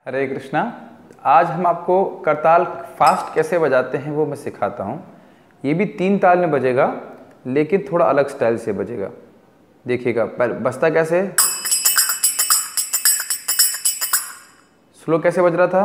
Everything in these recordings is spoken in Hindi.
हरे कृष्णा। आज हम आपको करताल फास्ट कैसे बजाते हैं वो मैं सिखाता हूँ। ये भी 3 ताल में बजेगा लेकिन थोड़ा अलग स्टाइल से बजेगा। देखिएगा बजता कैसे, स्लो कैसे बज रहा था।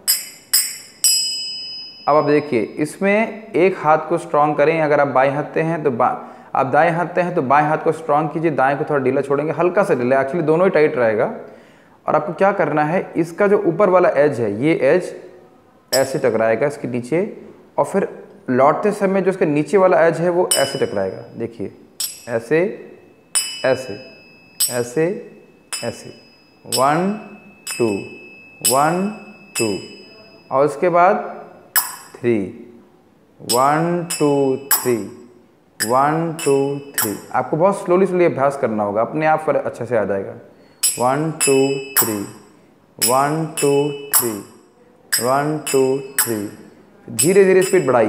अब आप देखिए, इसमें एक हाथ को स्ट्रॉन्ग करें। अगर आप बाएं हाथ हैं तो आप दाएं हाथ हैं तो बाएं हाथ को स्ट्रॉन्ग कीजिए, दाएं को थोड़ा ढीला छोड़ेंगे, हल्का सा ढीला, एक्चुअली दोनों ही टाइट रहेगा। और आपको क्या करना है, इसका जो ऊपर वाला एज है ये एज ऐसे टकराएगा इसके नीचे, और फिर लौटते समय जो इसके नीचे वाला एज है वो ऐसे टकराएगा। देखिए ऐसे ऐसे ऐसे ऐसे 1 2 1 2, और उसके बाद 3 1 2 3 1 2 3। आपको बहुत स्लोली अभ्यास करना होगा, अपने आप पर अच्छे से आ जाएगा। 1 2 3 1 2 3 1 2 3। धीरे धीरे स्पीड बढ़ाइए।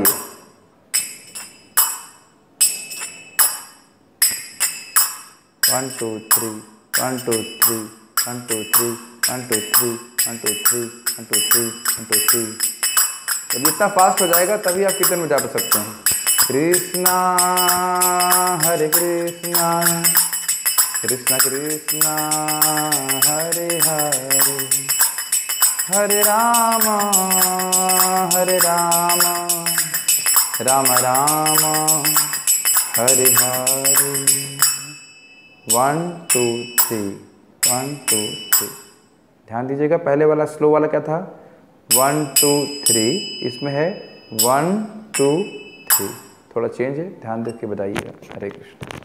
1 2 3 1 2 3 1 2 3 1 2 3 1 2 3 1 2 3 1 2 3। जब इतना फास्ट हो जाएगा तभी आप कीर्तन में जा सकते हैं। कृष्णा हरे कृष्णा कृष्णा कृष्णा हरे हरे, हरे राम राम राम हरे हरे। 1 2 3 1 2 3। ध्यान दीजिएगा, पहले वाला स्लो वाला क्या था, 1 2 3, इसमें है 1 2 3। थोड़ा चेंज है, ध्यान देके बताइएगा। हरे कृष्ण।